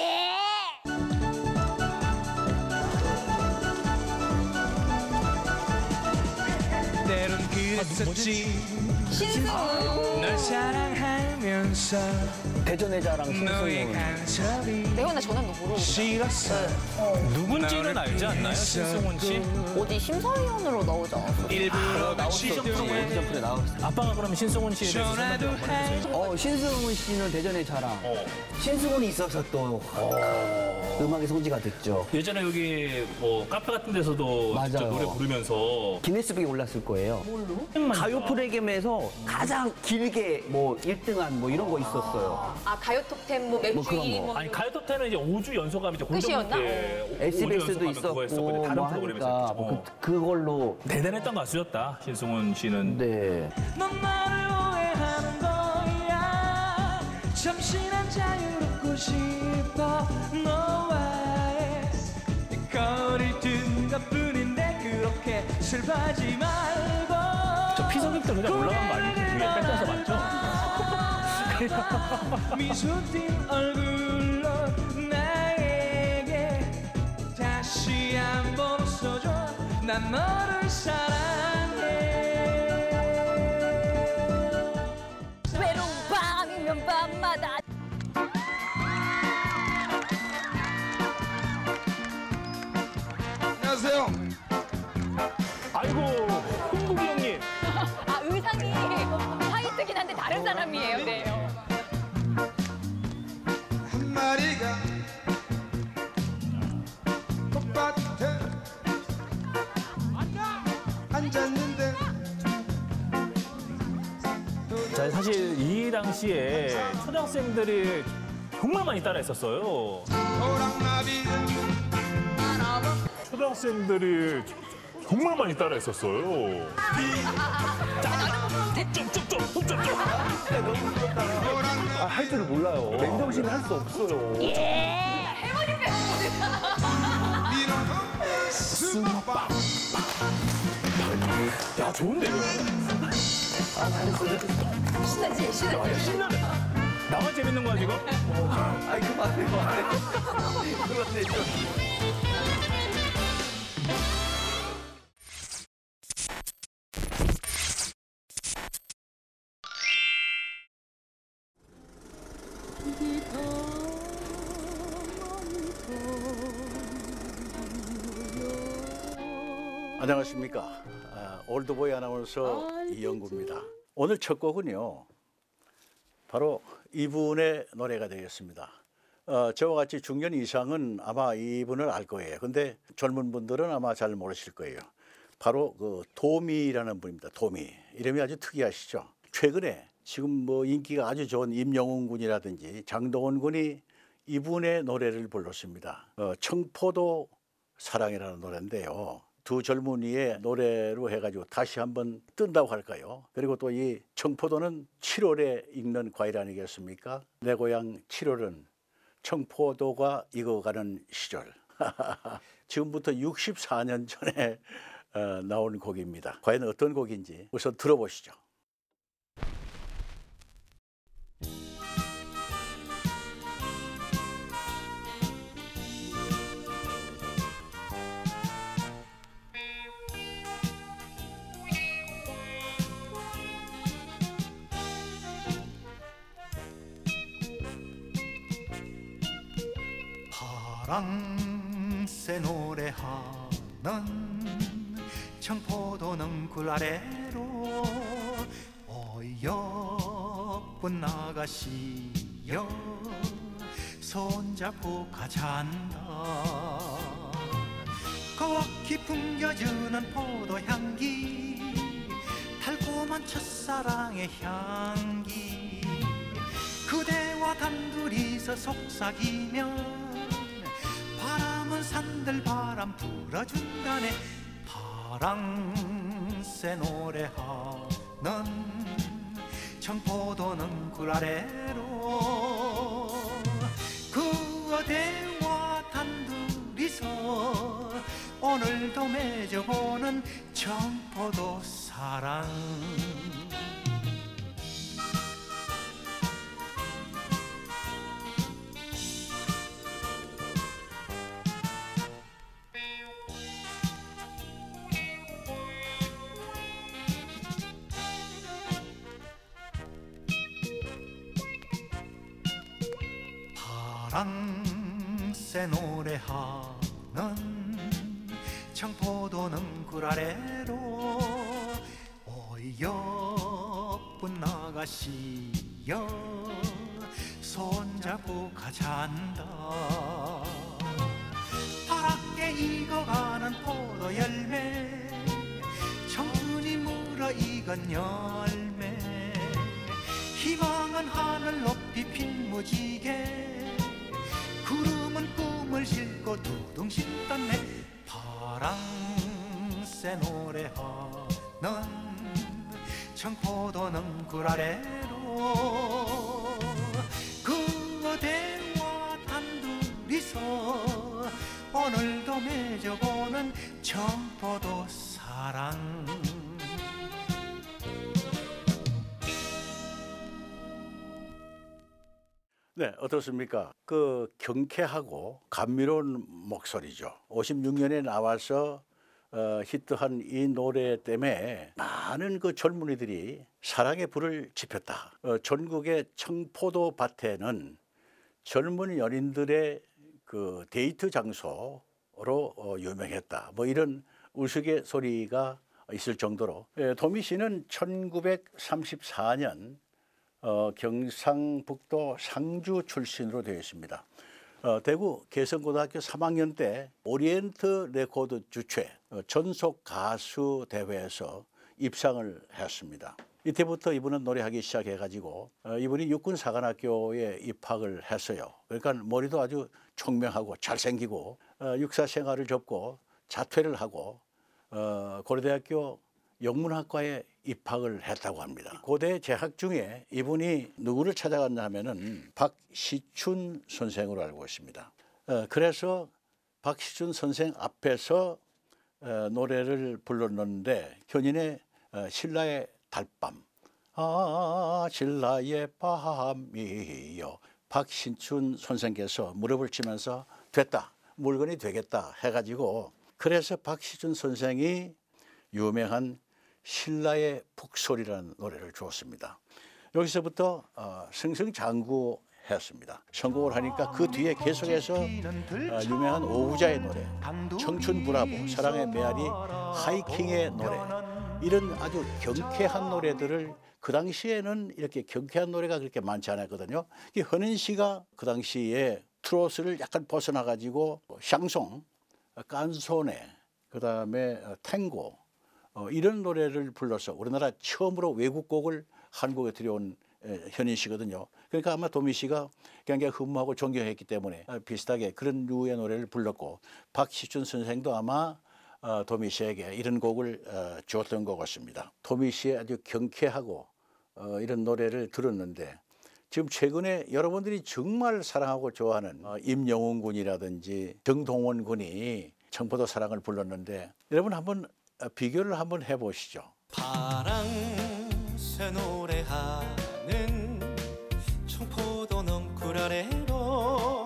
때론 그랬었지 신승우. 널 사랑하면서 대전의 자랑 너의 신승훈. 간섭이 내가 나 전화도 모르고. 싫었어 누군지는 알지 않나요, 신승훈 씨? 어디 심사위원으로 나오지 않았어요? 일부러 나오셨죠. 오디션프에 나왔어요. 아빠가 그러면 신승훈 씨에 대해서 설명 좀 한번 해주세요. 어, 신승훈 씨는 대전의 자랑. 어. 신승훈이 있어서 또 음악의 성지가 됐죠. 예전에 여기 뭐 카페 같은 데서도 맞아요. 직접 노래 부르면서 기네스북에 올랐을 거예요. 뭘로? 가요 프로그램에서 가장 길게 뭐 일 등한 뭐 이런 거 있었어요. 아, 가요톱텐 뭐 뭐 매출 그런 일 위 거. 뭐. 아니 가요톱텐은 이제 오 주 연속하면 이제 끝이었나? 에스비에스도 있었고 다른 뭐 프로그램에서 하니까 했죠. 뭐 그, 그걸로 대단했던 가수였다 신승훈 씨는. 네. 넌 나를 오해하는 거야 잠시 난 자유롭고 싶어 너와의 거리를 둔 것뿐인데 그렇게 슬퍼하지 말고 저 피서객들 그냥 올라간 거 아니지? 위에 뺏겨서 맞죠? 미소 띤 얼굴로 나에게 다시 한번 웃어줘 난 너를 사랑해 외로운 밤이면 밤마다. 안녕하세요 아이고 흥국이 형님. 아, 의상이 화이트긴 한데 다른 사람이에요. 네. 한 마리가 꽃밭에 앉았는데 자, 사실 이 당시에 초등학생들이 정말 많이 따라했었어요. 호랑나비를 초등학생들이 정말 많이 따라했었어요. 아, 할 줄을 몰라요. 맨정신에 할 수 없어요. 해머리 야, 좋은데, 이거? 신나지? 신나지? 야, 신나네. 나만 재밌는 거야, 지금? 아이, 그만해, 그만해. 그만해, 좀. 안녕하십니까. 아, 올드보이 아나운서 이영구입니다. 오늘 첫 곡은요, 바로 이분의 노래가 되겠습니다. 어, 저와 같이 중년 이상은 아마 이분을 알 거예요. 근데 젊은 분들은 아마 잘 모르실 거예요. 바로 그 도미라는 분입니다. 도미. 이름이 아주 특이하시죠. 최근에 지금 뭐 인기가 아주 좋은 임영웅 군이라든지 장동원 군이 이분의 노래를 불렀습니다. 어, 청포도 사랑이라는 노래인데요. 두 젊은이의 노래로 해가지고 다시 한번 뜬다고 할까요? 그리고 또 이 청포도는 칠월에 익는 과일 아니겠습니까? 내 고향 칠월은 청포도가 익어가는 시절. 지금부터 육십사 년 전에 어, 나온 곡입니다. 과연 어떤 곡인지 우선 들어보시죠. 파랑새 노래하는 청포도 능굴 아래로 어여쁜 아가씨여 손잡고 가잔다. 거기 풍겨주는 포도향기 달콤한 첫사랑의 향기 그대와 단둘이서 속삭이며 바람은 산들바람 불어준다네. 파랑새 노래하는 청포도 능굴 아래로 그대와 단둘이서 오늘도 맺어보는 청포도 사랑. 파랑새 노래하는 청포도 능굴 아래로 어여쁜 아가씨여 손잡고 가잔다. 파랗게 익어가는 포도 열매 청춘이 물어익은 열매 희망은 하늘 높이 핀무지개 구름은 꿈을 싣고 두둥실 떴네. 파랑새 노래하는 청포도 능굴 아래로 그대와 단둘이서 오늘도 맺어보는 청포도 사랑. 네, 어떻습니까? 그 경쾌하고 감미로운 목소리죠. 오십육 년에 나와서 어, 히트한 이 노래 때문에 많은 그 젊은이들이 사랑의 불을 지폈다. 어, 전국의 청포도 밭에는 젊은 연인들의 그 데이트 장소로 어, 유명했다. 뭐 이런 우스갯소리가 있을 정도로 예, 도미 씨는 천구백삼십사 년 어, 경상북도 상주 출신으로 되어 있습니다. 어, 대구 개성고등학교 삼 학년 때 오리엔트 레코드 주최 어, 전속 가수 대회에서 입상을 했습니다. 이때부터 이분은 노래하기 시작해가지고 어, 이분이 육군사관학교에 입학을 했어요. 그러니까 머리도 아주 총명하고 잘생기고 어, 육사 생활을 접고 자퇴를 하고 어, 고려대학교 영문학과에 입학을 했다고 합니다. 고대 재학 중에 이분이 누구를 찾아갔냐 하면은 박시춘 선생으로 알고 있습니다. 어, 그래서 박시춘 선생 앞에서 어, 노래를 불렀는데 현인의 어, 신라의 달밤, 아 신라의 밤이요. 박신춘 선생께서 무릎을 치면서 됐다, 물건이 되겠다 해가지고, 그래서 박시춘 선생이 유명한 신라의 북소리라는 노래를 주었습니다. 여기서부터 어, 승승장구했습니다. 성공을 하니까 그 뒤에 계속해서 어, 유명한 오부자의 노래, 청춘 브라보, 사랑의 메아리, 하이킹의 노래, 이런 아주 경쾌한 노래들을, 그 당시에는 이렇게 경쾌한 노래가 그렇게 많지 않았거든요. 현인 씨가 그 당시에 트로트를 약간 벗어나 가지고 샹송, 깐소네, 그다음에 탱고, 어, 이런 노래를 불러서 우리나라 처음으로 외국곡을 한국에 들여온 에, 현인 씨거든요. 그러니까 아마 도미 씨가 굉장히 흠모하고 존경했기 때문에 비슷하게 그런 류의 노래를 불렀고, 박시춘 선생도 아마 어, 도미 씨에게 이런 곡을 어, 주었던 것 같습니다. 도미 씨의 아주 경쾌하고 어, 이런 노래를 들었는데, 지금 최근에 여러분들이 정말 사랑하고 좋아하는 어, 임영웅 군이라든지 정동원 군이 청포도 사랑을 불렀는데, 여러분 한번 어, 비교를 한번 해보시죠. 파랑새 노래하는 청포도 넝쿨 아래로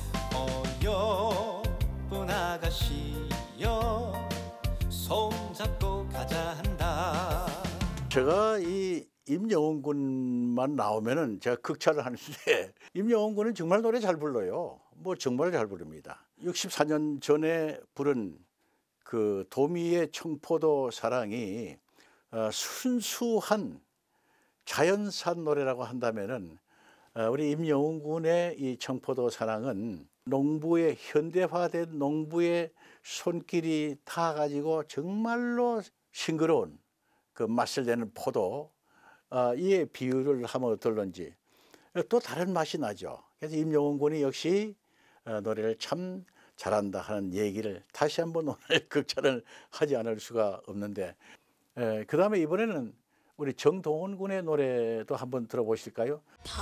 어여쁜 아가씨여 손잡고 가자 한다. 제가 이 임영웅 군만 나오면은 제가 극찬을 하는데, 임영웅 군은 정말 노래 잘 불러요. 뭐 정말 잘 부릅니다. 육십사 년 전에 부른 그 도미의 청포도 사랑이 어, 순수한 자연산 노래라고 한다면은 어, 우리 임영웅 군의 이 청포도 사랑은 농부의 현대화된 농부의 손길이 닿아가지고 정말로 싱그러운 그 맛을 내는 포도, 어, 이에 비유를 하면 어떨런지 또 다른 맛이 나죠. 그래서 임영웅 군이 역시 어, 노래를 참 잘한다 하는 얘기를 다시 한번 오늘 극찬을 하지 않을 수가 없는데, 그 다음에 이번에는 우리 정동원 군의 노래도 한번 들어보실까요?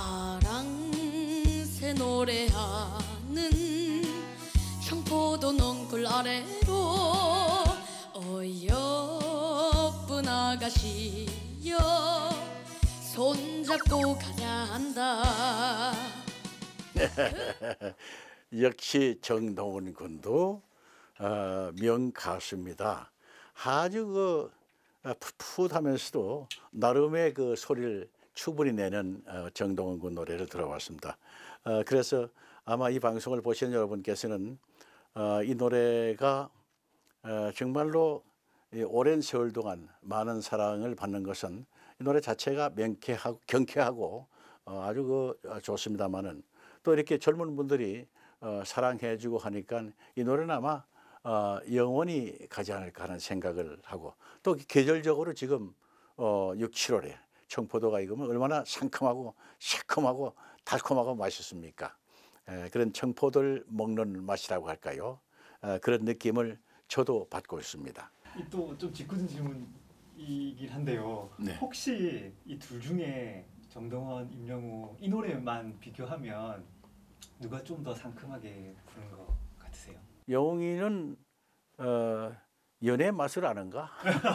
파랑새 노래하는 청포도 넝쿨 아래로 어여쁜 아가씨여 손잡고 가자 한다. 역시 정동원 군도 어, 명가수입니다. 아주 그 어, 풋풋하면서도 나름의 그 소리를 충분히 내는 어, 정동원 군 노래를 들어봤습니다. 어, 그래서 아마 이 방송을 보시는 여러분께서는 어, 이 노래가 어, 정말로 이 오랜 세월 동안 많은 사랑을 받는 것은 이 노래 자체가 명쾌하고 경쾌하고 어, 아주 그 좋습니다만은, 또 이렇게 젊은 분들이 어, 사랑해주고 하니까 이 노래는 아마 어, 영원히 가지 않을까 하는 생각을 하고, 또 계절적으로 지금 어, 육, 칠월에 청포도가 익으면 얼마나 상큼하고 새콤하고 달콤하고 맛있습니까? 에, 그런 청포도를 먹는 맛이라고 할까요? 에, 그런 느낌을 저도 받고 있습니다. 또 좀 짓궂은 질문이긴 한데요. 네. 혹시 이 둘 중에 정동원, 임영웅 이 노래만 비교하면 누가 좀 더 상큼하게 부른 것 같으세요? 영웅이는 어, 연애 맛을 아는가?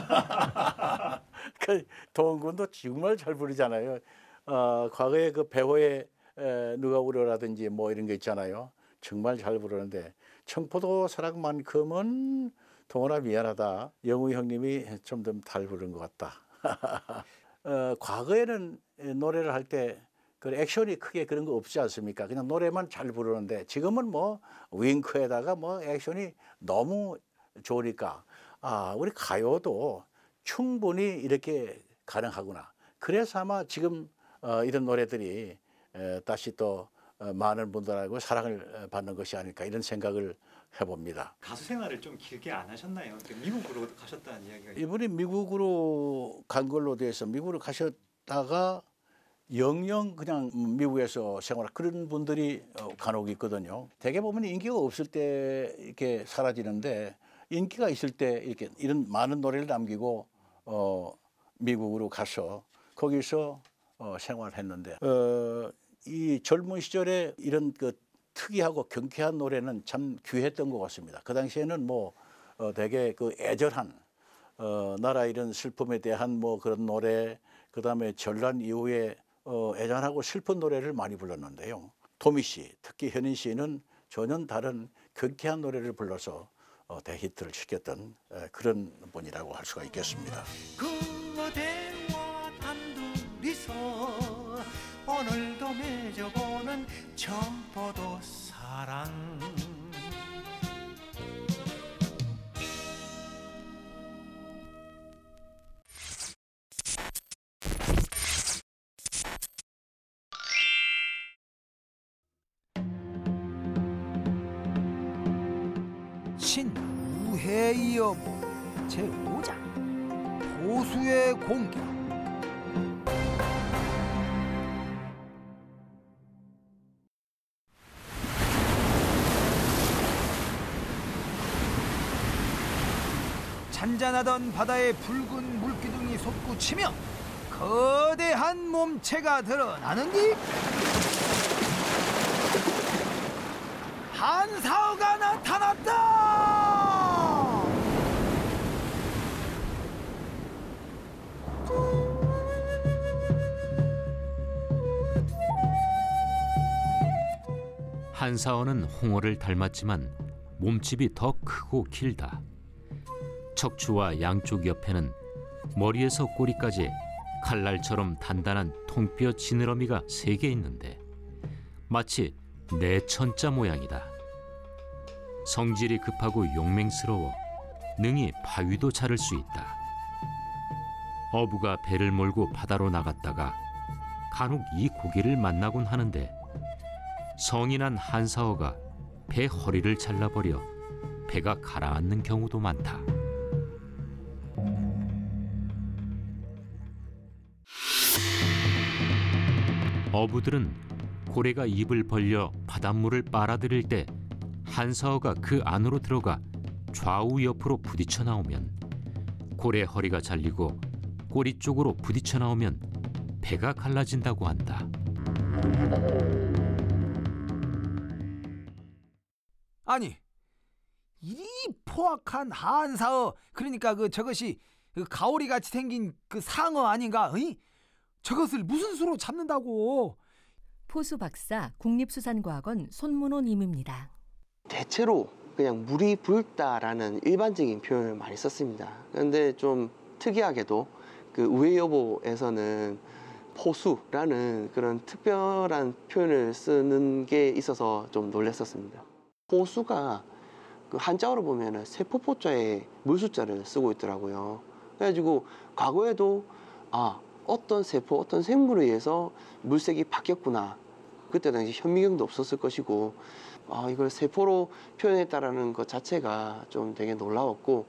그 동원군도 정말 잘 부르잖아요. 어, 과거에 그 배호의 에, 누가 울어라든지 뭐 이런 거 있잖아요. 정말 잘 부르는데 청포도 사랑만큼은 동원아 미안하다, 영웅이 형님이 좀 더 잘 부른 것 같다. 어, 과거에는 노래를 할 때 그 액션이 크게 그런 거 없지 않습니까? 그냥 노래만 잘 부르는데, 지금은 뭐 윙크에다가 뭐 액션이 너무 좋으니까 아, 우리 가요도 충분히 이렇게 가능하구나. 그래서 아마 지금 어, 이런 노래들이 에, 다시 또 어, 많은 분들하고 사랑을 받는 것이 아닐까, 이런 생각을 해봅니다. 가수 생활을 좀 길게 안 하셨나요? 미국으로 가셨다는 이야기가 이분이 미국으로 간 걸로 돼서 미국으로 가셨다가 영영 그냥 미국에서 생활, 그런 분들이 간혹 있거든요. 대개 보면 인기가 없을 때 이렇게 사라지는데, 인기가 있을 때 이렇게 이런 많은 노래를 남기고 어, 미국으로 가서 거기서 어, 생활했는데 어, 이 젊은 시절에 이런 그 특이하고 경쾌한 노래는 참 귀했던 것 같습니다. 그 당시에는 뭐 어, 되게 그 애절한 어, 나라 이런 슬픔에 대한 뭐 그런 노래, 그 다음에 전란 이후에 어, 애잔하고 슬픈 노래를 많이 불렀는데요. 토미 씨, 특히 현인 씨는 전혀 다른 경쾌한 노래를 불러서 어, 대히트를 시켰던 에, 그런 분이라고 할 수가 있겠습니다. 그대와 단둘이서 오늘도 맺어보는 청포도 사랑. 신우회의 여보 제오 장 포수의 공격. 잔잔하던 바다의 붉은 물기둥이 솟구치며 거대한 몸체가 드러나는디 한사어가 나타났다. 한사어는 홍어를 닮았지만 몸집이 더 크고 길다. 척추와 양쪽 옆에는 머리에서 꼬리까지 칼날처럼 단단한 통뼈 지느러미가 세 개 있는데 마치 내천자 모양이다. 성질이 급하고 용맹스러워 능히 바위도 자를 수 있다. 어부가 배를 몰고 바다로 나갔다가 간혹 이 고기를 만나곤 하는데 성이 난 한사어가 배 허리를 잘라버려 배가 가라앉는 경우도 많다. 어부들은 고래가 입을 벌려 바닷물을 빨아들일 때 한사어가 그 안으로 들어가 좌우 옆으로 부딪혀 나오면 고래 허리가 잘리고 꼬리 쪽으로 부딪혀 나오면 배가 갈라진다고 한다. 아니 이 포악한 한사어, 그러니까 그 저것이 그 가오리 같이 생긴 그 상어 아닌가? 어이? 저것을 무슨 수로 잡는다고? 포수 박사 국립수산과학원 손문호 님입니다. 대체로 그냥 물이 붉다라는 일반적인 표현을 많이 썼습니다. 그런데 좀 특이하게도 그 우회여보에서는 포수라는 그런 특별한 표현을 쓰는 게 있어서 좀 놀랐었습니다. 포수가 그 한자어로 보면은 세포포자에 물수자를 쓰고 있더라고요. 그래가지고 과거에도 아 어떤 세포, 어떤 생물에 의해서 물색이 바뀌었구나. 그때 당시 현미경도 없었을 것이고 아, 이걸 세포로 표현했다라는 것 자체가 좀 되게 놀라웠고.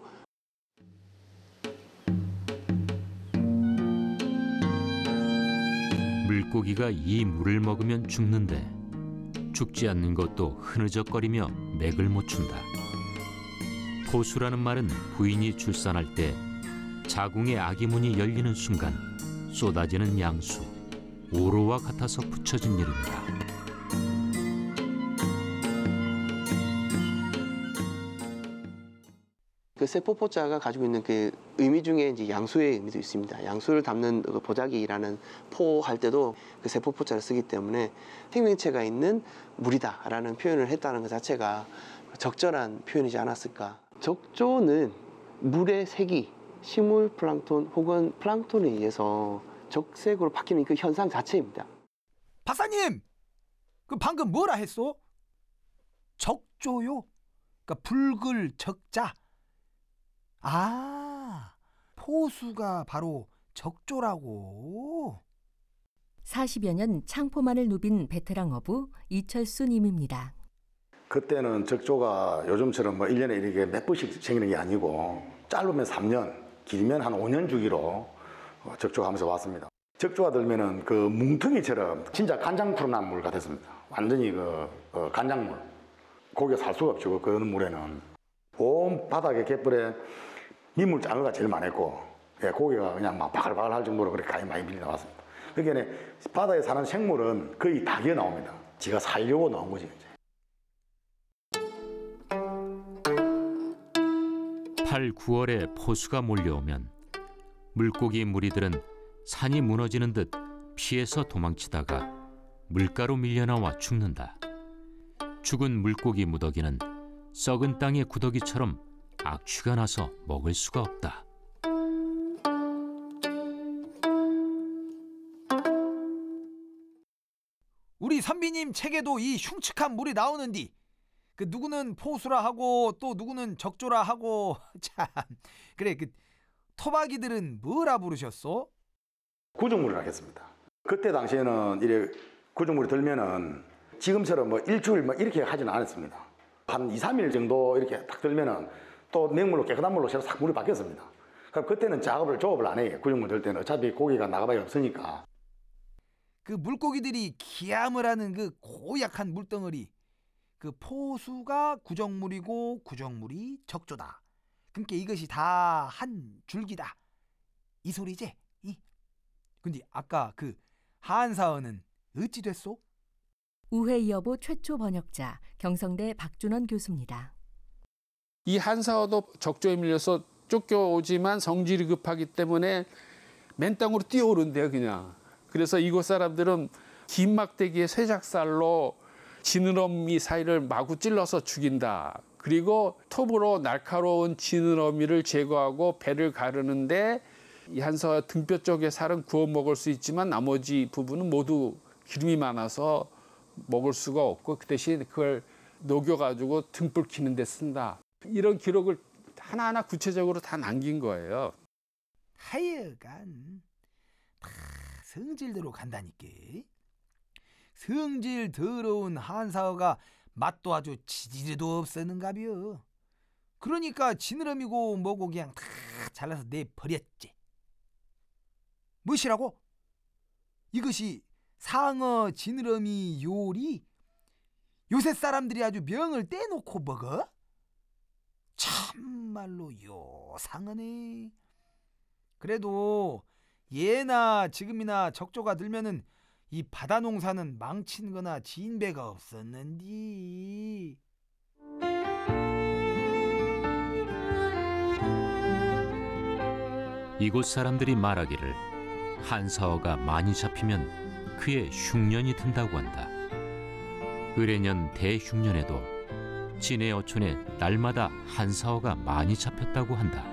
물고기가 이 물을 먹으면 죽는데 죽지 않는 것도 흐느적거리며 맥을 못 춘다. 포수라는 말은 부인이 출산할 때 자궁의 아기 문이 열리는 순간 쏟아지는 양수, 오로와 같아서 붙여진 이름이다. 그 세포포자가 가지고 있는 그 의미 중에 이제 양수의 의미도 있습니다. 양수를 담는 그 보자기라는 포 할 때도 그 세포포자를 쓰기 때문에 생명체가 있는 물이다라는 표현을 했다는 것 자체가 적절한 표현이지 않았을까. 적조는 물의 색이 식물 플랑톤 혹은 플랑톤에 의해서 적색으로 바뀌는 그 현상 자체입니다. 박사님, 그 방금 뭐라 했소? 적조요? 그러니까 붉을 적자. 아, 포수가 바로 적조라고. 사십여 년 창포만을 누빈 베테랑 어부 이철수 님입니다. 그때는 적조가 요즘처럼 뭐 일 년에 이렇게 몇 번씩 생기는 게 아니고 짧으면 삼 년, 길면 한 오 년 주기로 적조하면서 왔습니다. 적조가 들면은 그 뭉텅이처럼 진짜 간장 풀어난 물 같았습니다. 완전히 그 어, 간장물. 고기가 살 수가 없죠. 그런 물에는. 온 바닥에 갯벌에 민물 장어가 제일 많았고, 예, 고기가 그냥 막 바글바글 할 정도로 그렇게 많이 많이 밀려 나왔습니다. 그러니까 바다에 사는 생물은 거의 다 기어 나옵니다. 지가 살려고 나온 거지. 팔, 구월에 포수가 몰려오면 물고기 무리들은 산이 무너지는 듯 피해서 도망치다가 물가로 밀려나와 죽는다. 죽은 물고기 무더기는 썩은 땅의 구더기처럼 악취가 나서 먹을 수가 없다. 우리 선비님 책에도 이 흉측한 물이 나오는디 그 누구는 포수라 하고 또 누구는 적조라 하고 참 그래 그 토박이들은 뭐라 부르셨소? 구정물을 하겠습니다. 그때 당시에는 이래 구정물이 들면은 지금처럼 뭐 일주일 뭐 이렇게 하지는 않았습니다. 한 이, 삼 일 정도 이렇게 딱 들면은 또 맹물로 깨끗한 물로 새로 싹 물이 바뀌었습니다. 그럼 그때는 작업을 조업을 안 해요. 구정물 들 때는 어차피 고기가 나가봐야 없으니까. 그 물고기들이 기암을 하는 그 고약한 물덩어리 그 포수가 구정물이고 구정물이 적조다. 그러니까 이것이 다 한 줄기다. 이 소리지? 이. 근데 아까 그 한사어는 어찌 됐소? 우회여보 최초 번역자 경성대 박준원 교수입니다. 이 한사어도 적조에 밀려서 쫓겨오지만 성질이 급하기 때문에 맨 땅으로 뛰어오른대요, 그냥. 그래서 이곳 사람들은 긴 막대기에 쇠작살로 지느러미 사이를 마구 찔러서 죽인다. 그리고 톱으로 날카로운 지느러미를 제거하고 배를 가르는데 이 한사어 등뼈 쪽의 살은 구워 먹을 수 있지만 나머지 부분은 모두 기름이 많아서 먹을 수가 없고 그 대신 그걸 녹여가지고 등불 켜는 데 쓴다. 이런 기록을 하나하나 구체적으로 다 남긴 거예요. 하여간 다 성질대로 간다니까. 성질 더러운 한사어가 맛도 아주 지지리도 없었는가벼. 그러니까 지느러미고 뭐고 그냥 다 잘라서 내버렸지. 무엇이라고? 이것이 상어 지느러미 요리? 요새 사람들이 아주 명을 떼놓고 먹어? 참말로 요상하네. 그래도 예나 지금이나 적조가 들면은 이 바다 농사는 망친 거나 진배가 없었는디. 이곳 사람들이 말하기를 한사어가 많이 잡히면 그의 흉년이 든다고 한다. 을해년 대흉년에도 진해 어촌에 날마다 한사어가 많이 잡혔다고 한다.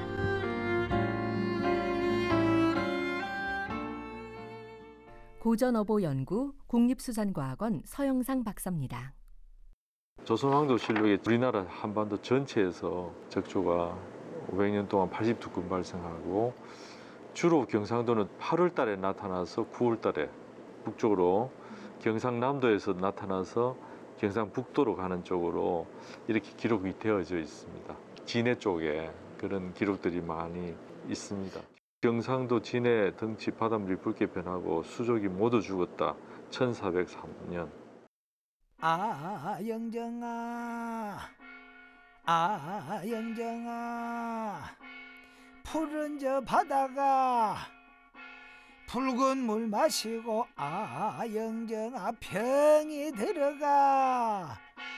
고전어보 연구 국립수산과학원 서영상 박사입니다. 조선왕조실록에 우리나라 한반도 전체에서 적조가 오백 년 동안 팔십이 건 발생하고 주로 경상도는 팔월 달에 나타나서 구월 달에 북쪽으로 경상남도에서 나타나서 경상북도로 가는 쪽으로 이렇게 기록이 되어져 있습니다. 진해 쪽에 그런 기록들이 많이 있습니다. 경상도 진해 덩치 바닷물이 붉게 변하고 수족이 모두 죽었다. 천사백삼 년. 아 영정아, 아 영정아, 푸른 저 바다가 붉은 물 마시고 아 영정아 병이 들어가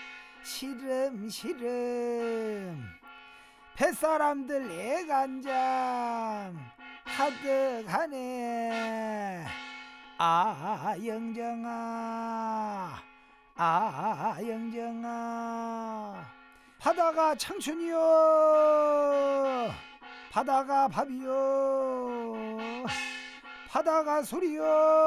시름시름 뱃사람들 애간장 하득하네. 아 영정아, 아 영정아, 바다가 청춘이요, 바다가 밥이요, 바다가 술이요,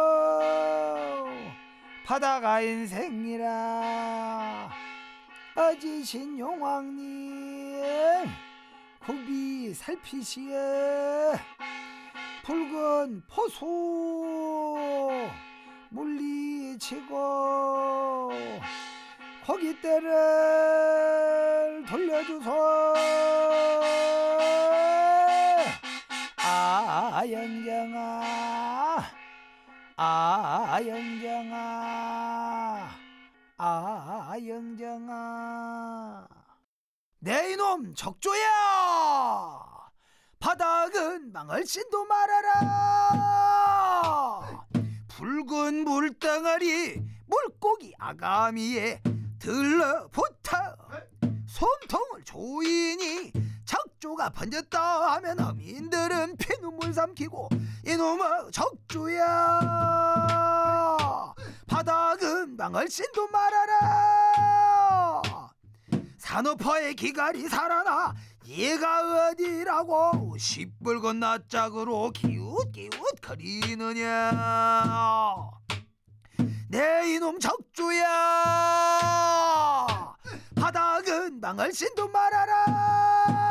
바다가 인생이라. 어지신 용왕님 굽이 살피시에 붉은 포수 물리치고 고깃대를 돌려주소. 아 영정아, 아 영정아, 아 영정아. 내 이놈 이놈 적조야, 바닥은 망할신도 말아라. 붉은 물덩어리 물고기 아가미에 들러붙어 손통을 조이니 적조가 번졌다 하면 어민들은 피눈물 삼키고 이놈의 적조야, 바닥은 망할신도 말아라. 산호퍼의 기갈이 살아나 얘가 어디라고 시뻘건 낯짝으로 기웃기웃 거리느냐. 내 이놈 적조야, 바닥은 망할신도 말아라.